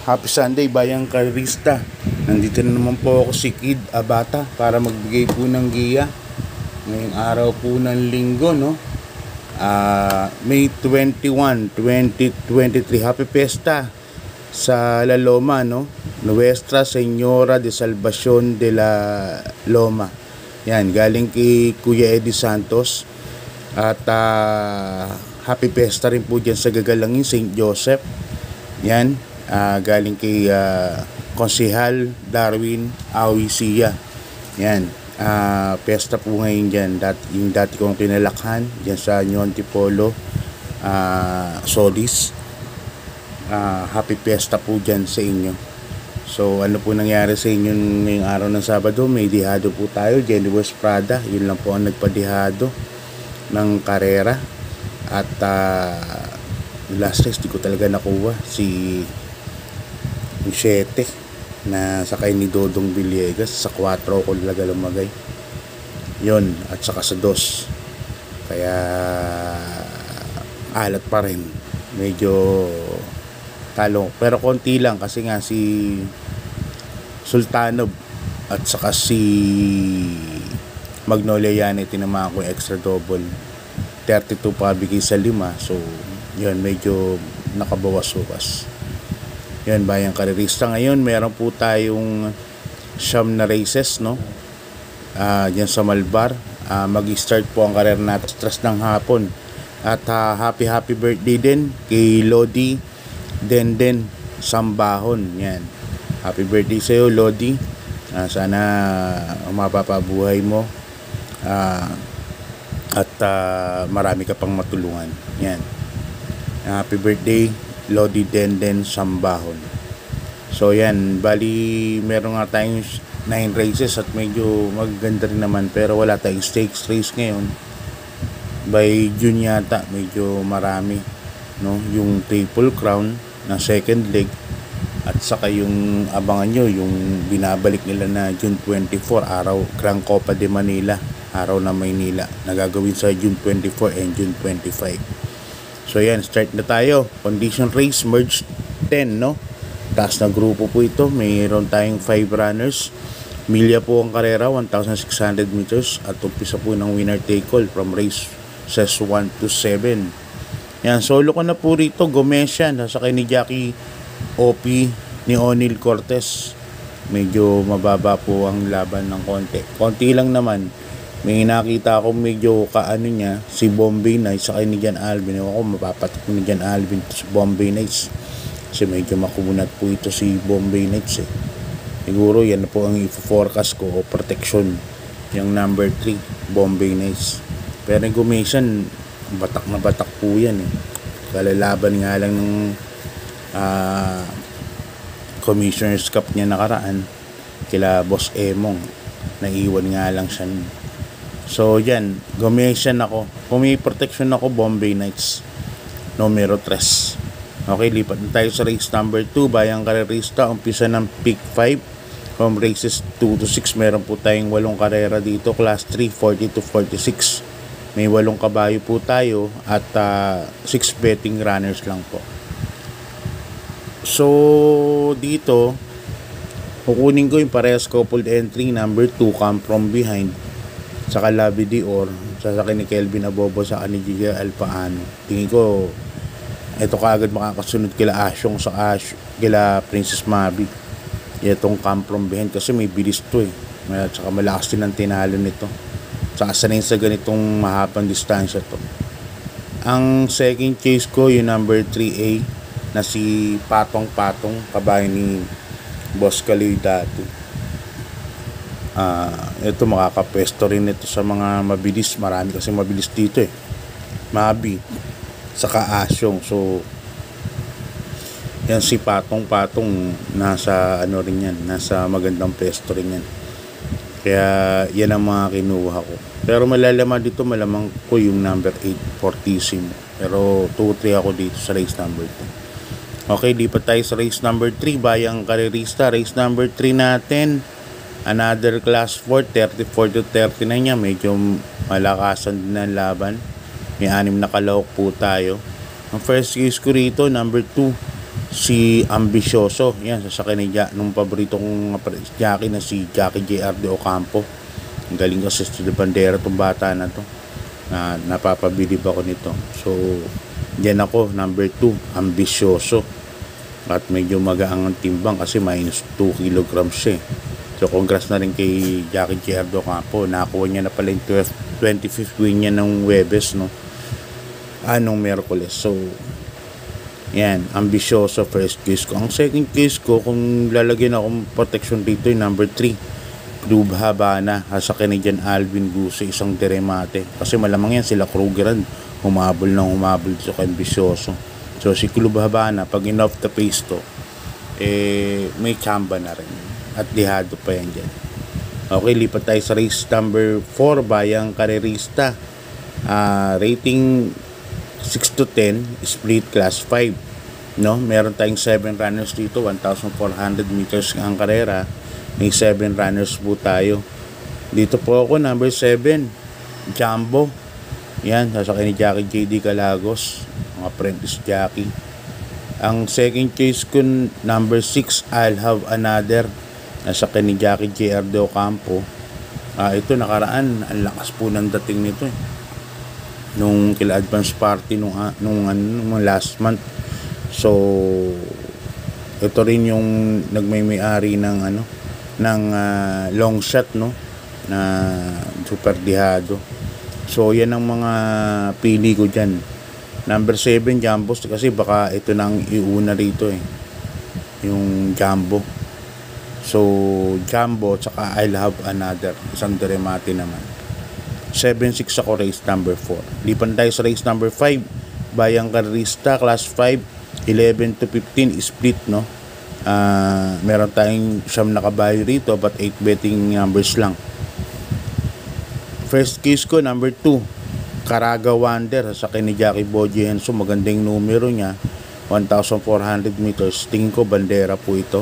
Happy Sunday bayang karista. Nandito na naman po ako si Kid Abata para magbigay po ng giya ngayong araw po ng linggo, no? May 21, 2023. Happy Fiesta sa La Loma, no? Nuestra Señora de Salvación de la Loma. Yan, galing kay Kuya Eddie Santos. At happy Fiesta rin po dyan sa gagalangin St. Joseph. Yan, galing kay Konsehal Darwin Awisia. Yan, pesta po ngayon dyan. Yung dati kong kinalakhan dyan sa Nyon Tipolo, Solis. Happy Fiesta po dyan sa inyo. So ano po nangyari sa inyo ngayong araw ng Sabado? May dihado po tayo, Jenny West Prada. Yun lang po ang nagpadihado ng karera. At last race di ko talaga nakuha, si 7 na sakay ni Dodong Villegas. Sa 4 ko talaga lumagay yun, at saka sa 2, kaya alat pa rin, medyo talo, pero konti lang kasi nga si Sultanov at saka si Magnolia Yan tinamaan ko extra double 32 pa bigay sa 5. So yun, medyo nakabawas-bawas. Yun, bayang karerista ngayon, meron po tayong siyam na races, no? Diyan sa Malbar. Mag-start po ang karera natin stress ng hapon. At happy birthday din kay Lodi Denden Sambahon. Yan, happy birthday sa iyo, Lodi. Sana mapapabuhay mo at marami ka pang matulungan. Yan, happy birthday Lodi Denden Sambahon. So yan, bali meron nga tayong 9 races at medyo maganda rin naman, pero wala tayong stakes race ngayon. By June yata medyo marami, no? Yung Triple Crown na second leg, at saka yung abangan nyo yung binabalik nila na June 24, araw Grand Copa de Manila, araw na Maynila, nagagawin sa June 24 and June 25. So yan, start na tayo. Condition race, merge 10, no? Taas na grupo po ito. Mayroon tayong 5 runners. Milya po ang karera, 1,600 meters. At umpisa po ng winner take all from race says 1 to 7. Yan, solo ko na po rito. Gomesian, nasakay ni Jackie OP ni O'Neal Cortez. Medyo mababa po ang laban ng konti. Konti lang naman. May nakita ako medyo kaano niya, si Bombay Nights saka ni Jan Alvin. Ako mapapatok ni Jan Alvin si Bombay Nights, kasi medyo makumunat po ito si Bombay Nights eh. Siguro yan po ang i-forecast ko o protection, yung number 3 Bombay Nights. Pero yung Gumesian, batak na batak po yan eh. Kalalaban nga lang ng Commissioner's Cup niya nakaraan kila Boss Emong, naiwan nga lang siya. So yan, Gumesian ako. Kung may protection ako, Bombay Nights numero 3. Okay, lipat na tayo sa race number 2, bayang karerista. Umpisa ng pick 5 from races 2 to 6. Meron po tayong 8 karera dito, class 3, 40 to 46. May 8 kabayo po tayo at 6 betting runners lang po. So dito kukunin ko yung parehas coupled entry, number 2 come from behind, saka Labi Dior, sasakay ni Kelvin Abobo sa ni Giga Alpaano. Tingin ko ito kaagad makakasunod kila Asyong sa kila Princess Mabi. Itong come from behind kasi may bilis to eh. At saka malakas din ang tinalo nito. Saka sanay sa ganitong mahabang distansya to. Ang second chase ko yung number 3A na si Patong kabayan ni Boss Kaloy dati. Ito makakapesto rin ito sa mga mabilis. Marami kasi mabilis dito eh. Mabi saka Asyong. So yan, si Patong nasa ano rin yan, nasa magandang pesto rin yan. Kaya yan ang mga kinuha ko. Pero malalaman dito, malamang ko yung number 8 Fortissimo. Pero 2-3 ako dito sa race number 2. Okay, lipat tayo sa race number 3, bayang karerista. Race number 3 natin, another class 4, 34 to 39 niya. Medyo malakasan din ang laban. May 6 na kalahok po tayo. Ang first case ko rito, number 2, si Ambisyoso. Yan, sasakyan ni nung paborito kong jockey na si Jackie J.R. de Ocampo. Ang galing kasi sa bandera tong bata na to, na napapabilib ako nito. So yan ako, number 2, Ambisyoso. At medyo magaang ang timbang kasi minus 2 kilograms siya. So congrats na rin kay Jackie J.R. de Ocampo. Nakakuha niya na pala yung 25th win niya ng Webes, no? Anong Merkules. So yan, Ambisyoso first case ko. Ang second case ko, kung lalagyan akong protection dito, yung number 3, Club Habana, sa Canadian Alvin Guse, isang deremate. Kasi malamang yan sila Krugeran, humabol sa Ambisyoso. So si Club Habana, pag in off the pace to, may chamba na rin. At dihado pa yan dyan. Okay, lipat tayo sa race number 4, Bayang Karerista. Rating 6 to 10, split class 5, no? Meron tayong 7 runners dito, 1,400 meters ang karera. May 7 runners po tayo. Dito po ako, number 7, Jumbo. Yan, sasakay ni Jackie J.D. Calagos, mga apprentice jockey. Ang second case ko, number 6, I'll Have Another, sasakay ni Jackie J.R. de Ocampo. Ito nakaraan, ang lakas po ng dating nito nung kila advance party nung last month. So ito rin yung nagmay-ari ng long shot, no, na super dihado. So yan ang mga pili ko dyan. Number 7, Jumbo, kasi baka ito nang iuna rito yung Jumbo. So Jumbo tsaka I'll Have Another, isang deremate naman. 7-6 ako, race number 4. Lipan tayo sa race number 5, Bayang Karerista, class 5, 11 to 15, split, no? Meron tayong siyam na kabayo rito, but 8 betting numbers lang. First case ko, number 2, Caraga Wonder, sa ni Jackie Boji Henso. Magandang numero niya, 1,400 meters. Tingin ko bandera po ito.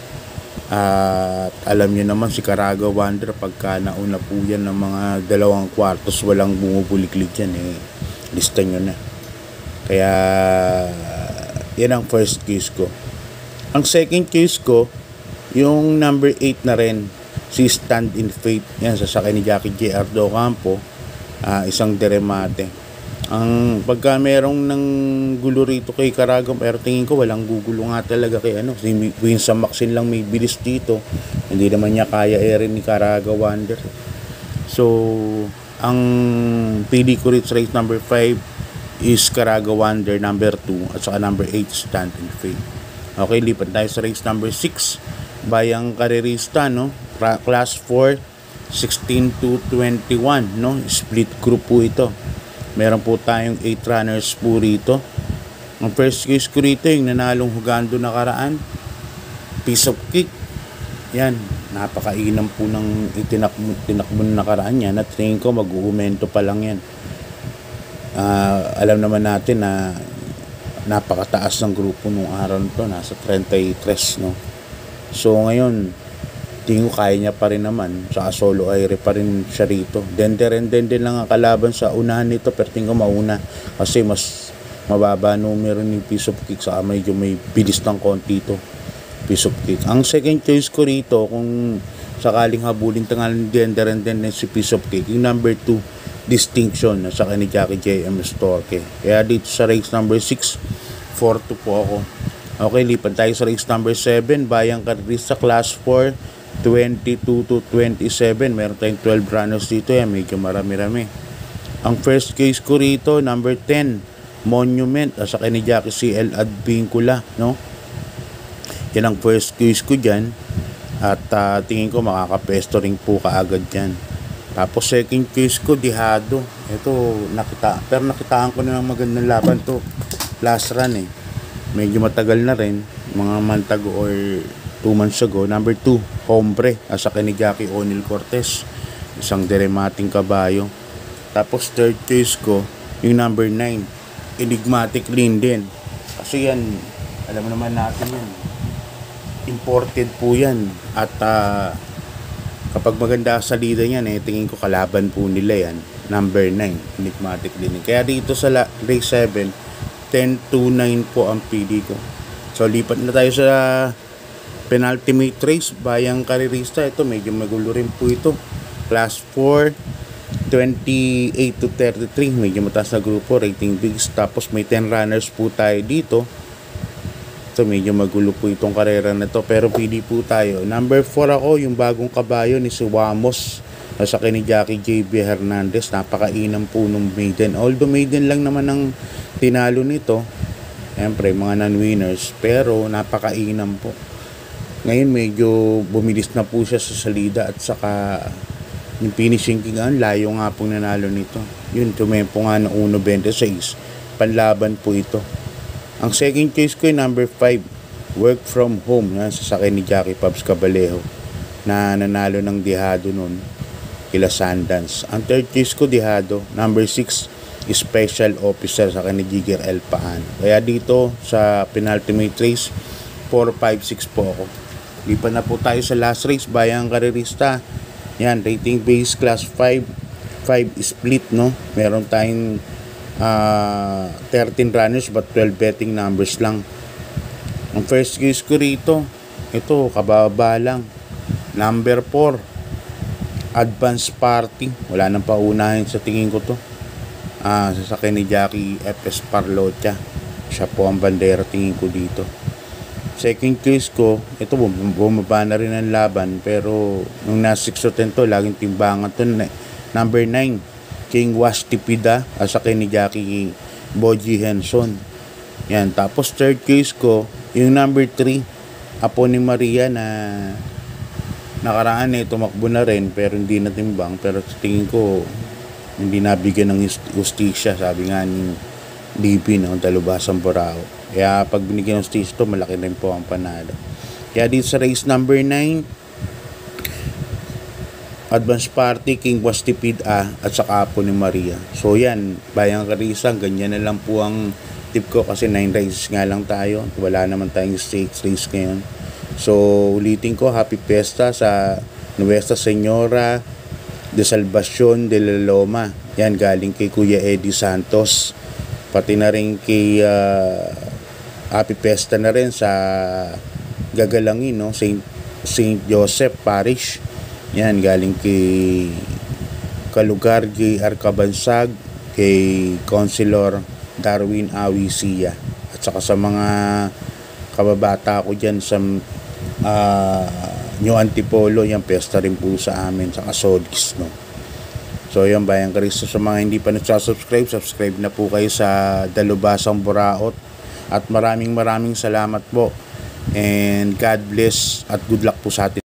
At alam niyo naman si Caraga Wonder, pagka nauna po yan ng mga 2 kwartos, walang bumubuliklik yan, lista nyo na. Kaya yan ang first case ko. Ang second case ko, yung number 8 na rin, si Stand in Faith. Yan, sasakay ni Jackie J.R. de Ocampo, isang deremate. Ang pagka merong nang gulo rito kay Caraga, pero tingin ko walang gugulo nga talaga kay si Winston Maxine lang may bilis dito. Hindi naman niya kaya rin ni Caraga Wonder. So ang pili ko rito sa race number 5 is Caraga Wonder, number 2, at saka number 8, Stand in Faith. Okay, lipat tayo sa race number 6, Bayang Karerista, no? Class 4, 16 to 21, no? Split group po ito. Meron po tayong 8 runners po rito. Ang first case ko rito, yung nanalong Hugando nakaraan, Piece of Cake. Yan, napakainam po ng tinakbo na nakaraan yan. At tingin ko mag-uumento pa lang yan. Alam naman natin na napakataas ng grupo nung araw nito, nasa 33, no? So ngayon, tingin ko kaya niya pa rin naman. Sa solo aire pa rin siya rito. Then lang ang kalaban sa unahan nito, pero tingin ko mauna kasi mas mababa numero ni Piece of Cake, sa medyo may bilis ng konti ito, Piece of Cake. Ang second choice ko rito, kung sakaling habulin tangalan din si Piece of Cake, yung number 2, Distinction, sa ni Jackie J.M. Storke. Kaya dito sa race number 6, 4-2 po ako. Okay, lipat tayo sa race number 7, Bayang Karerista, class 4, 22 to 27. Meron tayong 12 runners dito, medyo marami-rami. Ang first case ko rito, number 10, Monument, sa ni Jackie C.L. Advincula, no? Yan ang first case ko dyan. At tingin ko makakapesto rin po kaagad dyan. Tapos second case ko, Dihado. Ito, pero nakitaan ko na ng magandang laban to last run, medyo matagal na rin, mga month ago or 2 months ago. Number 2, Hombre, sa ni Jackie O'Neil Cortez, isang deremating kabayo. Tapos third case ko, yung number 9, Enigmatic Linden. Kasi yan, alam naman natin yan, imported po yan. At kapag maganda sa salida niyan, tingin ko kalaban po nila yan. Number 9, Enigmatic Linden. Kaya dito sa race 7, 10-9 po ang pili ko. So lipat na tayo sa penultimate race, Bayang Karerista. Ito medyo magulo rin po ito. Class 4, 28 to 33, medyo mataas na grupo, rating bigs. Tapos may 10 runners po tayo dito. Ito medyo magulo po itong karera na to, pero pili po tayo. Number 4 ako, yung bagong kabayo ni si Wamos, nasa ni Jackie JB Hernandez. Napakainam po nung maiden, although maiden lang naman ang tinalo nito. Siyempre, mga non-winners, pero napakainam po. Ngayon, medyo bumilis na po siya sa salida at saka yung finishing king, layo nga pong nanalo nito. Yun, tumempo nga ng 1.26. Panlaban po ito. Ang second choice ko yung number 5, Work From Home. Yan, sasakyan ni Jackie Pabs Cabalejo na nanalo ng Dihado nun kila Sundance. Ang third choice ko, Dihado. Number 6, Special Officer sa ni Jigger El Paan. Kaya dito sa penultimate race 4, 5, 6 po ako. Lipat na po tayo sa last race, Bayang Karerista. Yan, rating base class 5 split, no? Meron tayong 13 runners but 12 betting numbers lang. Ang first choice ko rito, ito kababa lang, number 4, Advance Party. Wala nang paunahin sa tingin ko to. Sasakyan ni Jackie F.S. Parlocha. Siya po ang bandera tingin ko dito. Second choice ko, ito bumaba na rin ang laban, pero nung nasa 6 to 10 to, laging timbangan to. Number 9, King Wastipida, sasakyan ni Jackie Boji Henson. Yan, tapos third choice ko, yung number 3, Apo ni Maria, na nakaraan tumakbo na rin pero hindi na timbang, pero tingin ko hindi nabigyan ng justisya, sabi nga ni DB, no, Dalubhasang Burao. Kaya pag binigyan ng justisya to, malaki rin po ang panalo. Kaya dito sa race number 9, Advance Party, King Wastipid at saka Apo ni Maria. So yan, Bayang Karerista, ganyan na lang po ang tip ko kasi 9 races nga lang tayo. Wala naman tayong stakes race ngayon. So ulitin ko, Happy Fiesta sa Nuestra Señora de Salvacion de la Loma. Yan, galing kay Kuya Eddie Santos. Pati na rin kay Happy Fiesta na rin sa Gagalangin, no? Saint Joseph Parish. Yan, galing kay Kalugar J.R. Cabansag, kay Councilor Darwin Awisia, at saka sa mga kababata ko dyan sa New Antipolo. Yan, pesta rin po sa amin sa Kasodis, no? So yan, Bayang Karerista, sa mga hindi pa nagsasubscribe, subscribe na po kayo sa Dalubhasang Buraot. At maraming salamat po, and God bless at good luck po sa atin.